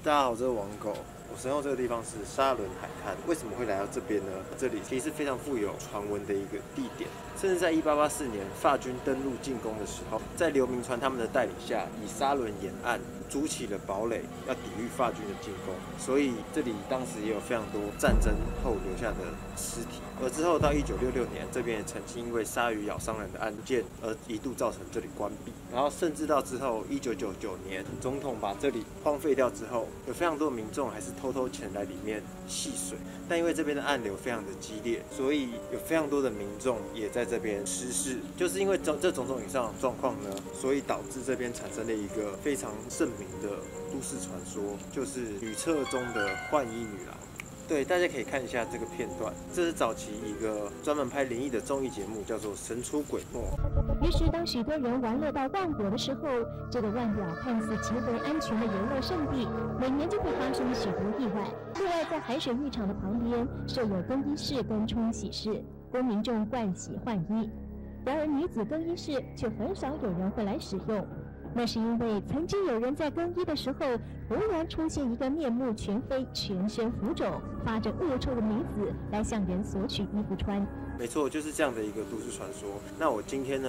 大家好，我是王狗。我身后这个地方是沙仑海滩，为什么会来到这边呢？这里其实是非常富有传闻的一个地点，甚至在1884年法军登陆进攻的时候，在刘铭传他们的带领下，以沙仑沿岸筑起了堡垒，要抵御法军的进攻。所以这里当时也有非常多战争后留下的尸体。而之后到1966年，这边也曾经因为鲨鱼咬伤人的案件而一度造成这里关闭。然后甚至到之后1999年，总统把这里荒废掉之后，有非常多的民众还是偷偷前来里面戏水。但因为这边的暗流非常的激烈，所以有非常多的民众也在这边失事。就是因为这种种以上的状况呢，所以导致这边产生了一个非常盛名的都市传说，就是女厕中的幻衣女郎。对，大家可以看一下这个片段，这是早期一个专门拍灵异的综艺节目，叫做《神出鬼没》。 于是，当许多人玩乐到忘我的时候，这个外表看似极为安全的游乐胜地，每年就会发生许多意外。另外，在海水浴场的旁边设有更衣室跟冲洗室，供民众盥洗换衣。然而，女子更衣室却很少有人会来使用。那是因为曾经有人在更衣的时候，突然出现一个面目全非、全身浮肿、发着恶臭的女子来向人索取衣服穿。 没错，就是这样的一个都市传说。那我今天呢，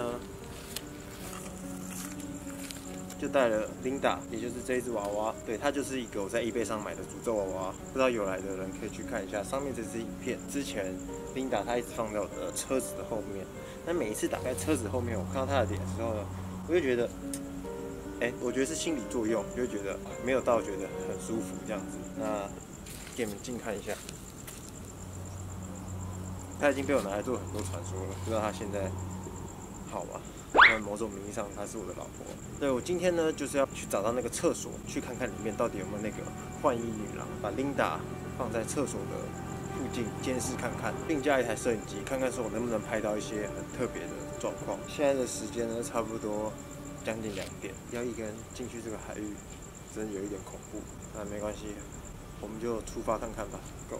就带了 Linda， 也就是这一只娃娃。对，它就是一个我在 eBay 上买的诅咒娃娃。不知道有来的人可以去看一下上面这支影片。之前 Linda 她一直放在我的车子的后面。那每一次打开车子后面，我看到她的脸的时候呢，我就觉得。我觉得是心理作用，就会觉得没有到觉得很舒服这样子。那给你们近看一下，它已经被我拿来做很多传说了，不知道它现在好吗？在某种名义上，她是我的老婆。对，我今天呢，就是要去找到那个厕所，去看看里面到底有没有那个幻衣女郎，把 Linda 放在厕所的附近监视看看，并加一台摄影机，看看说我能不能拍到一些很特别的状况。现在的时间呢，差不多将近2点，要一个人进去这个海域，真的有一点恐怖。那没关系，我们就出发看看吧。Go。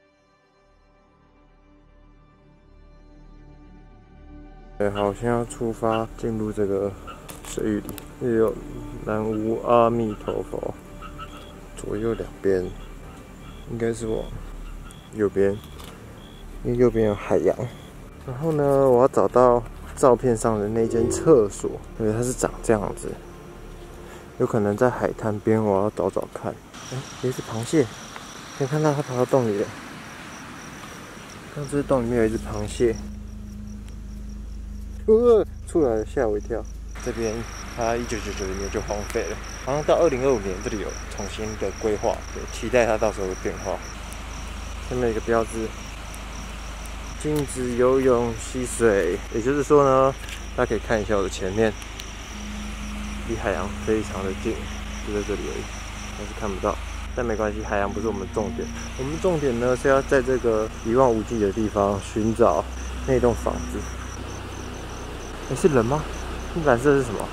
好，现在要出发进入这个水域里，这里有南无阿弥陀佛，左右两边应该是往右边，因为右边有海洋。然后呢，我要找到照片上的那间厕所，对，它是长这样子。有可能在海滩边，我要找找看。有一只螃蟹，可以看到它跑到洞里了。刚这洞里面有一只螃蟹，出来了，吓我一跳。这边它1999年就荒废了，好像到2025年这里有重新的规划，对，期待它到时候的变化。下面有一个标志。禁止游泳戏水，也就是说呢，大家可以看一下我的前面，离海洋非常的近，就在这里而已，但是看不到。但没关系，海洋不是我们重点，我们重点呢是要在这个一望无际的地方寻找那栋房子。是人吗？那蓝色是什么？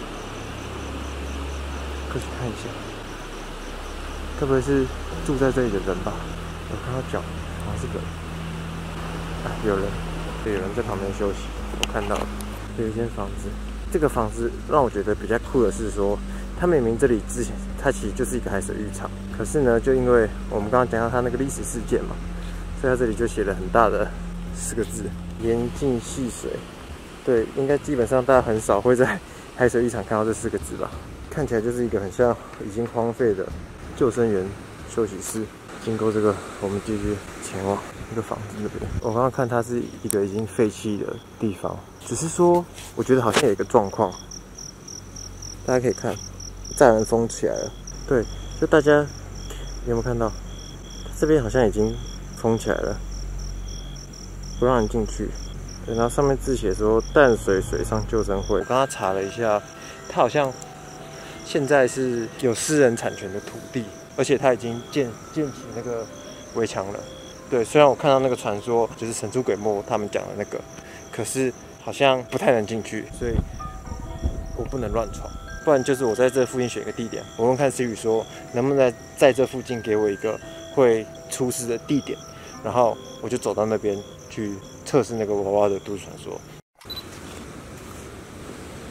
过去看一下，该不会是住在这里的人吧？我看到脚，好像是人。有人，对，有人在旁边休息，我看到了，有一间房子。这个房子让我觉得比较酷的是说，它明明这里之前它其实就是一个海水浴场，可是呢，就因为我们刚刚讲到它那个历史事件嘛，所以它这里就写了很大的4个字：严禁戏水。对，应该基本上大家很少会在海水浴场看到这4个字吧？看起来就是一个很像已经荒废的救生员休息室。经过这个，我们继续前往那个房子那边。我刚刚看它是一个已经废弃的地方，只是说我觉得好像有一个状况，大家可以看，栅栏封起来了。对，就大家有没有看到？这边好像已经封起来了，不让人进去。对，然后上面字写说淡水水上救生会。我刚刚查了一下，它好像现在是有私人产权的土地。而且它已经建起那个围墙了，对。虽然我看到那个传说就是神出鬼没他们讲的那个，可是好像不太能进去，所以我不能乱闯。不然就是我在这附近选一个地点，我问看 Siri 说能不能在这附近给我一个会出事的地点，然后我就走到那边去测试那个娃娃的都市传说。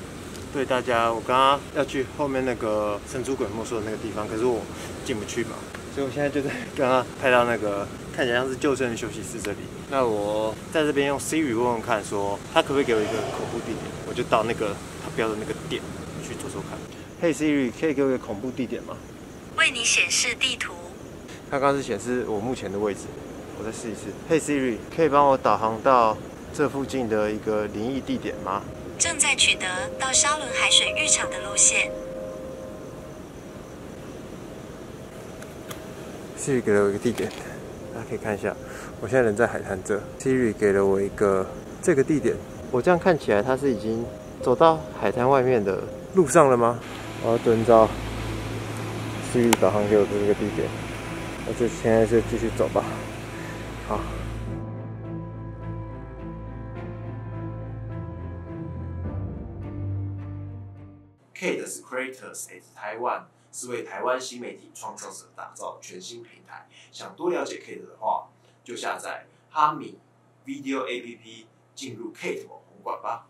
对大家，我刚刚要去后面那个神出鬼没说的那个地方，可是我进不去嘛，所以我现在就在刚刚拍到那个看起来像是救生休息室这里。那我在这边用 Siri 问问看，说他可不可以给我一个恐怖地点，我就到那个他标的那个点去做做看。Hey Siri， 可以给我一个恐怖地点吗？ 为你显示地图。 它刚刚是显示我目前的位置，我再试一次。Hey Siri， 可以帮我导航到这附近的一个灵异地点吗？ 正在取得到沙仑海水浴场的路线。 Siri 给了我一个地点，大家可以看一下。我现在人在海滩这 ，Siri 给了我一个这个地点。我这样看起来，它是已经走到海滩外面的路上了吗？我要遵照 Siri 导航给我的这个地点，那就现在就继续走吧。好。 Kate 是 Creators at Taiwan， 是为台湾新媒体创造者打造全新平台。想多了解 Kate 的话，就下载哈米 Video APP， 进入 Kate 网红馆吧。